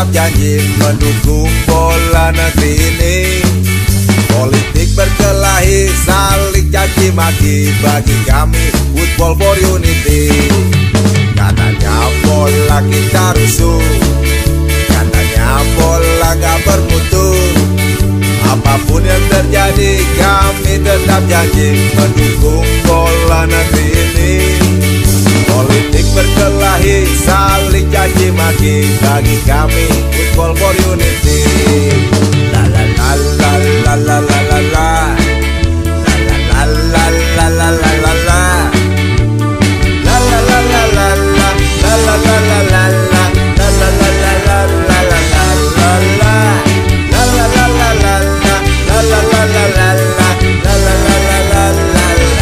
tetap janji mendukung bola negeri ini. Politik berkelahi, saling caci maki, bagi kami football for unity. Katanya bola kita rusuh, katanya bola gak bermutu. Apapun yang terjadi, kami tetap janji mendukung bola negeri ini. Politik berkelahi, saling caci maki, bagi kami football for unity. La la la la la la la la la. La la la la la la la la la. La la la la la la. La la la la la la. La la la la la la la la la. La la la la la la. La la la la la la. La la la la la la.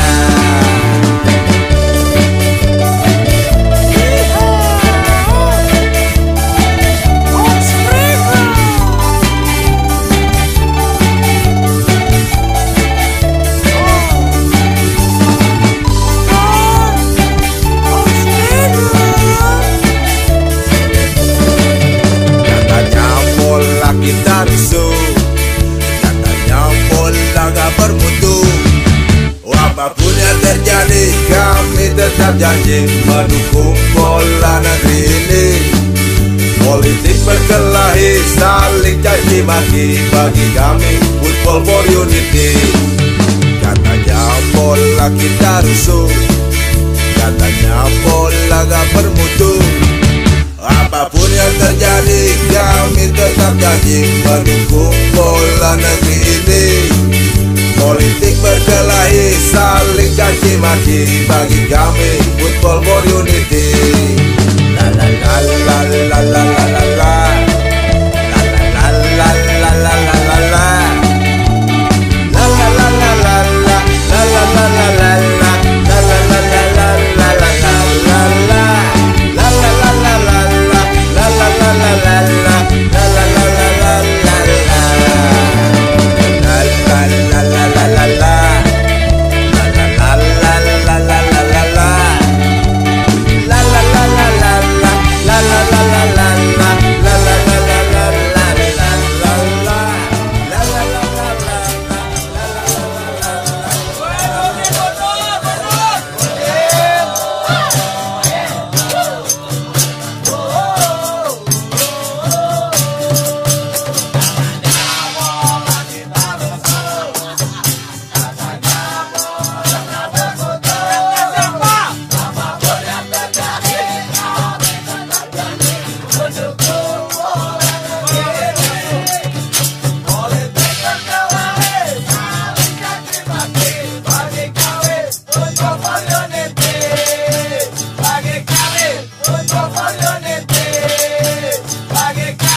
Kita rusuh, katanya bola gak bermutu. Apapun yang terjadi, kami tetap janji mendukung bola negeri ini. Politik berkelahi, saling caci maki, bagi kami football for unity. Katanya bola kita rusuh, katanya bola gak bermutu. Apapun yang terjadi, kami tetap janji mendukung bola negeri ini. Politik berkelahi, saling caci maki, bagi kami football for unity. La la la la la la la la la.